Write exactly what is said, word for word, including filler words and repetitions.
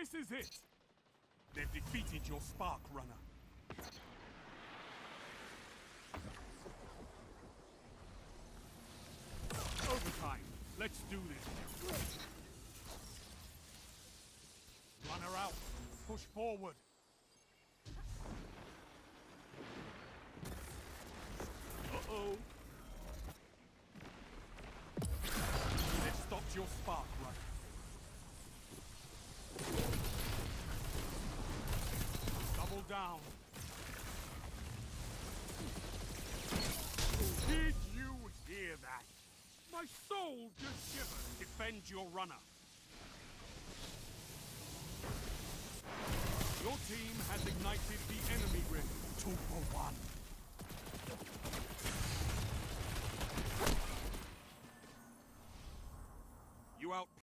This is it! They've defeated your Spark Runner. Overtime. Let's do this. Runner out. Push forward. Uh-oh. They've stopped your Spark Runner. Double down. Did you hear that? My soul just shivered. Defend your runner. Your team has ignited the enemy ring. Two for one. You outplayed